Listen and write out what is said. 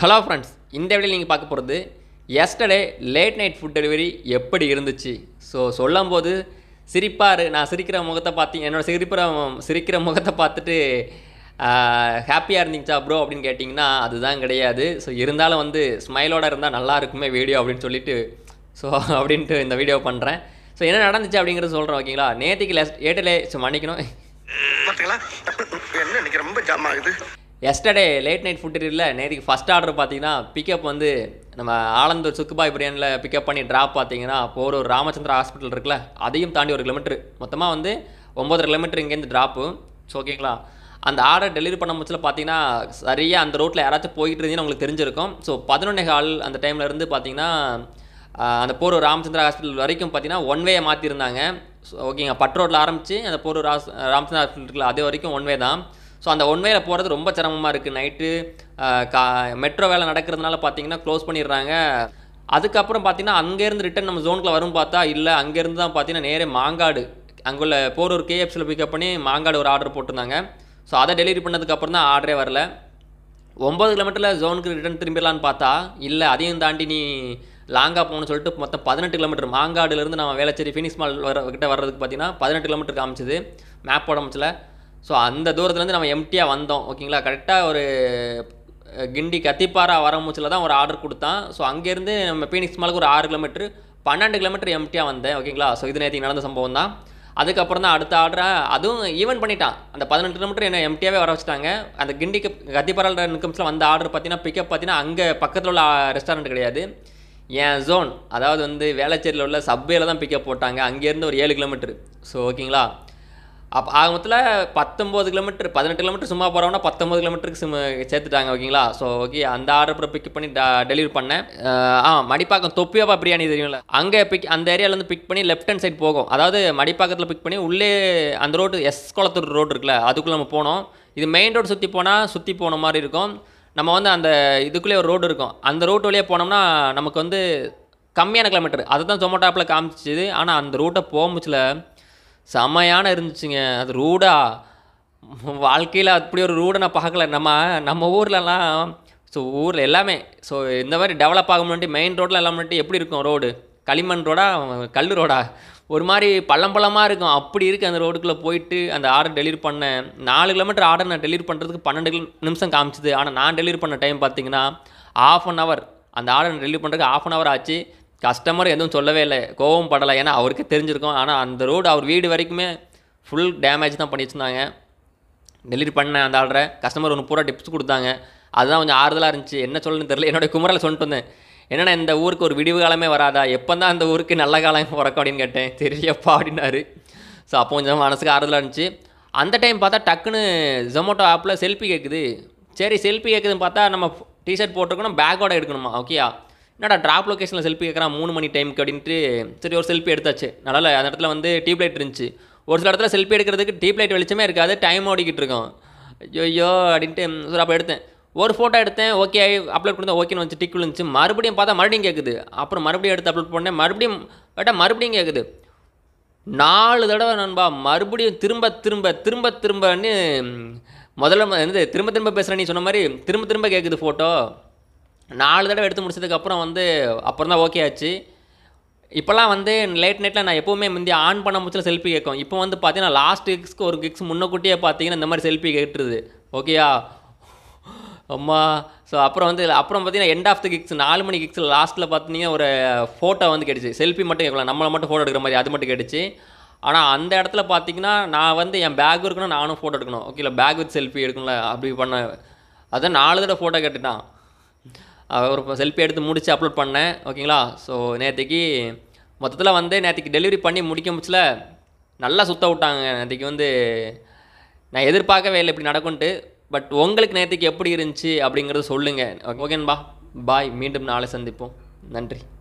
Hello friends, இந்த வீடியோவில் நீங்கள் பார்க்க போகிறது yesterday late night food delivery எப்படி இருந்துச்சு. சொல்லும்போது நான் சிரிக்கிற முகத்தை பார்த்தீங்க, என்னோடய சிரிக்கிற முகத்தை பார்த்துட்டு ஹாப்பியாக இருந்துச்சா ப்ரோ அப்படின்னு கேட்டிங்கன்னா அதுதான் கிடையாது. இருந்தாலும் ஸ்மைலோடு இருந்தால் நல்லா இருக்குமே வீடியோ அப்படின்னு சொல்லிட்டு அப்படின்ட்டு இந்த வீடியோ பண்ணுறேன். என்ன நடந்துச்சு அப்படிங்கிறது சொல்கிறேன், ஓகேங்களா. நேற்றுக்கு ஏட்டலே மன்னிக்கணும், ரொம்ப ஜாம் ஆகுது. எஸ்டர்டே லேட் நைட் ஃபுட் டெலிவரியில் நேற்றுக்கு ஃபஸ்ட் ஆர்டர் பார்த்தீங்கன்னா பிக்கப் நம்ம ஆலந்தூர் சுக்குபாய் பிரியாணியில் பிக்கப் பண்ணி ட்ராப் பார்த்தீங்கன்னா ஒரு ராமச்சந்திரா ஹாஸ்பிட்டல் இருக்குல்ல, அதையும் தாண்டி 1 கிலோமீட்டர், மொத்தமாக 9.5 கிலோமீட்டர் இங்கேருந்து ட்ராப்பு. ஓகேங்களா. அந்த ஆர்டர் டெலிவரி பண்ண முச்சில் பார்த்தீங்கன்னா சரியாக அந்த ரோட்டில் யாராச்சும் போயிட்டு இருந்தீங்கன்னு உங்களுக்கு தெரிஞ்சிருக்கும். 11:15 அந்த டைமில் இருந்து பார்த்தீங்கன்னா அந்த போரூர் ராமச்சந்திரா ஹாஸ்பிட்டல் வரைக்கும் பார்த்தீங்கன்னா ஒன் வே மாற்றிருந்தாங்க. ஓகேங்க, பட் ரோட்டில் ஆரம்பித்து அந்த போரூர் ராமச்சந்திரா ஹாஸ்பிட்டல் இருக்குல்ல அது வரைக்கும் ஒன் வே தான். அந்த ஒன் வேல போகிறது ரொம்ப சிரமமாக இருக்குது. நைட்டு மெட்ரோ வேலை நடக்கிறதுனால பார்த்தீங்கன்னா க்ளோஸ் பண்ணிடுறாங்க. அதுக்கப்புறம் பார்த்தீங்கன்னா அங்கேருந்து ரிட்டன் நம்ம ஜோனுக்குள்ள வரும் பார்த்தா இல்லை, அங்கேருந்து தான் பார்த்தீங்கன்னா நேரே மாங்காடு அங்குள்ள போரூர் கேஎஃப்சியில் பிக்கப் பண்ணி மாங்காடு ஒரு ஆர்டர் போட்டிருந்தாங்க. அதை டெலிவரி பண்ணதுக்கப்புறம் தான் ஆர்டரே வரல. 9 கிலோமீட்டரில் ஜோனுக்கு ரிட்டன் திரும்பிடலான்னு பார்த்தா இல்லை, அதையும் தாண்டி நீ லாங்காக போகணும்னு சொல்லிட்டு மொத்தம் 18 கிலோமீட்டர் மாங்காடுலேருந்து நம்ம வேளச்சேரி ஃபினிக்ஸ் மால் கிட்ட வர்றதுக்கு பார்த்தீங்கன்னா 18 கிலோமீட்டர் காமிச்சிது மேப் போட முடியல. அந்த தூரத்துலேருந்து நம்ம எம்டியாக வந்தோம். ஓகேங்களா. கரெக்டாக ஒரு கிண்டி கத்திப்பாரா வர மூச்சில் தான் ஒரு ஆர்டர் கொடுத்தான். அங்கேருந்து நம்ம ஃபீனிக்ஸ் மாலுக்கு ஒரு 6 கிலோமீட்டர் 12 கிலோமீட்டர் எம்டியாக வந்தேன். ஓகேங்களா. இது நேற்று நடந்த சம்பவம் தான். அதுக்கப்புறம் தான் அடுத்த ஆர்டரை அதுவும் ஈவன் பண்ணிட்டான். அந்த 18 கிலோமீட்டர் என்ன எம்டியாகவே வர வச்சுட்டாங்க. அந்த கிண்டிக்கு கத்திப்பாரா நிக்கம்ஸில் வந்த ஆர்டர் பார்த்தீங்கன்னா பிக்கப் பார்த்தீங்கன்னா அங்கே பக்கத்தில் உள்ள ரெஸ்டாரண்ட் கிடையாது, என் ஜோன் அதாவது வேளச்சேரியில் உள்ள சப்வேல தான் பிக்கப் போட்டாங்க. அங்கேருந்து ஒரு 7 கிலோமீட்டர். ஓகேங்களா. ஆக மொத்தத்தில் 19 கிலோமீட்டர் 18 கிலோமீட்டர் சும்மா போகிறோம்னா 19 கிலோமீட்டருக்கு சேர்த்துட்டாங்க. ஓகேங்களா. ஓகே, அந்த ஆர்டர் பிக் பண்ணி டெலிவரி பண்ணேன். மடிப்பாக்கம் தொப்பியாப்பா பிரியாணி தெரியும்ல, அங்கே அந்த ஏரியாவிலேருந்து பிக் பண்ணி லெஃப்ட் ஹேண்ட் சைட் போகும். அதாவது மடிப்பாக்கத்தில் பிக் பண்ணி உள்ளே அந்த ரோடு குளத்தூர் ரோடு இருக்குல்ல, அதுக்குள்ளே நம்ம போனோம். இது மெயின் ரோடு சுற்றி போன மாதிரி இருக்கும். நம்ம அந்த இதுக்குள்ளே ஒரு ரோடு இருக்கும். அந்த ரோட்டு வழியாக போனோம்னா நமக்கு கம்மியான கிலோமீட்டர், அதை தான் ஜொமேட்டோ ஆப்பில் காமிச்சிது. ஆனால் அந்த ரூட்டை போகும்போச்சில் செமையான இருந்துச்சுங்க. அது ரூடா வாழ்க்கையில் அப்படி ஒரு ரூடை நான் பார்க்கல. நம்ம ஊர்லலாம் ஊரில் எல்லாமே இந்த மாதிரி டெவலப் ஆக முன்னாடி மெயின் ரோட்டில் எல்லாம் முன்னாடி எப்படி இருக்கும் ரோடு, களிமண் ரோடா கல் ரோடா ஒரு மாதிரி பள்ளமாக இருக்கும். அப்படி இருக்குது அந்த ரோடுக்குள்ளே போயிட்டு அந்த ஆர்டர் டெலிவரி பண்ணேன். 4 கிலோமீட்டர் ஆர்டர் நான் டெலிவரி பண்ணுறதுக்கு 12 நிமிஷம் காமிச்சிது. ஆனால் நான் டெலிவரி பண்ண டைம் பார்த்தீங்கன்னா ½ hour. அந்த ஆர்டர் டெலிவரி பண்ணுறதுக்கு ½ hour ஆச்சு. கஸ்டமர் எதுவும் சொல்லவே இல்லை, கோவம் படலை, ஏன்னா அவருக்கு தெரிஞ்சிருக்கும். ஆனால் அந்த ரோடு அவர் வீடு வரைக்குமே ஃபுல் டேமேஜ் தான் பண்ணி வச்சுருந்தாங்க. டெலிவரி பண்ணேன் அந்த ஆர்டரை. கஸ்டமர் ஒன்று பூரா டிப்ஸ் கொடுத்தாங்க. அதுதான் கொஞ்சம் ஆறுதலாக இருந்துச்சு. என்ன சொல்லணும்னு தெரியல. என்னோடய குமரில் சொல்லிட்டு வந்தேன், என்னென்னா இந்த ஊருக்கு ஒரு விடிவு காலமே வராதா, எப்போ தான் அந்த ஊருக்கு நல்ல காலம் பிறக்கும் அப்படின்னு கேட்டேன். தெரியப்பா அப்படின்னாரு. அப்போ கொஞ்சம் மனசுக்கு ஆறுதலாக இருந்துச்சு. அந்த டைம் பார்த்தா டக்குன்னு ஜொமேட்டோ ஆப்பில் செல்ஃபி கேட்குது. சரி, செல்ஃபி கேட்குதுன்னு பார்த்தா நம்ம டிஷர்ட் போட்டிருக்கணும், பேக்கோட எடுக்கணுமா. ஓகேயா, என்னடா ட்ராப் லொக்கேஷனில் செல்ஃபி கேட்குறான் 3 மணி டைமுக்கு அப்படின்ட்டு சரி ஒரு செல்ஃபி எடுத்தாச்சு. அதனால் அந்த இடத்துல டியூப் லைட் இருந்துச்சு. ஒரு சில இடத்துல செல்ஃபி எடுக்கிறதுக்கு டியூப் லைட் வெளிச்சமே இருக்காது, டைம் ஓடிக்கிட்டு இருக்கோம். ஐயோ அப்படின்ட்டு அப்போ எடுத்தேன். ஒரு ஃபோட்டோ எடுத்தேன், ஓகே அப்லோட் கொடுத்தேன், ஓகேன்னு வச்சு டிக் விழுந்துச்சு. மறுபடியும் பார்த்தா மறுபடியும் கேட்குது. அப்புறம் மறுபடியும் எடுத்து அப்லோட் பண்ணேன். மறுபடியும் கேட்குது 4 தடவை நண்பா. மறுபடியும் திரும்பன்னு முதல்ல திரும்ப பேசுகிறேன் நீ சொன்ன மாதிரி திரும்ப கேட்குது ஃபோட்டோ. 4 தடவை எடுத்து முடிச்சதுக்கப்புறம் அப்புறம் தான் ஓகே ஆச்சு. இப்போல்லாம் லேட் நைட்டில் நான் எப்போவுமே முந்தி ஆன் பண்ண முச்சில் செல்ஃபி கேட்கும். இப்போ பார்த்தீங்கன்னா லாஸ்ட் கிக்ஸ்க்கு ஒரு கிக்ஸ் முன்னக்கூட்டியே பார்த்தீங்கன்னா இந்த மாதிரி செல்ஃபி கேட்டுருது. ஓகேயா அம்மா. அப்புறம் பார்த்தீங்கன்னா எண்ட் ஆஃப் த கிக்ஸ் 4 மணி கிக்ஸில் லாஸ்ட்டில் பார்த்தீங்கன்னா ஒரு ஃபோட்டோ கேட்டுச்சு. செல்ஃபி மட்டும் கேட்கலாம், நம்மளை மட்டும் ஃபோட்டோ எடுக்கிற மாதிரி அது மட்டும் கேட்டுச்சு. ஆனால் அந்த இடத்துல பார்த்தீங்கன்னா நான் என் பேக் இருக்கணும், நானும் ஃபோட்டோ எடுக்கணும். ஓகேல, பேக் வித் செல்ஃபி எடுக்கணும்ல, அப்படி பண்ணேன். அதான் 4 தடவை ஃபோட்டோ கேட்டுட்டான். ஒரு செல்ஃபி எடுத்து முடித்து அப்லோட் பண்ணேன். ஓகேங்களா. நேற்றுக்கு மொத்தத்தில் நேற்றுக்கு டெலிவரி பண்ணி முடிக்க முச்சில் நல்லா சுற்ற விட்டாங்க. நேற்றுக்கு நான் எதிர்பார்க்கவே இல்லை இப்படி நடக்கும்ட்டு. பட் உங்களுக்கு நேற்றுக்கு எப்படி இருந்துச்சு அப்படிங்கிறத சொல்லுங்கள். ஓகேன்பா, பாய். மீண்டும் நாளை சந்திப்போம். நன்றி.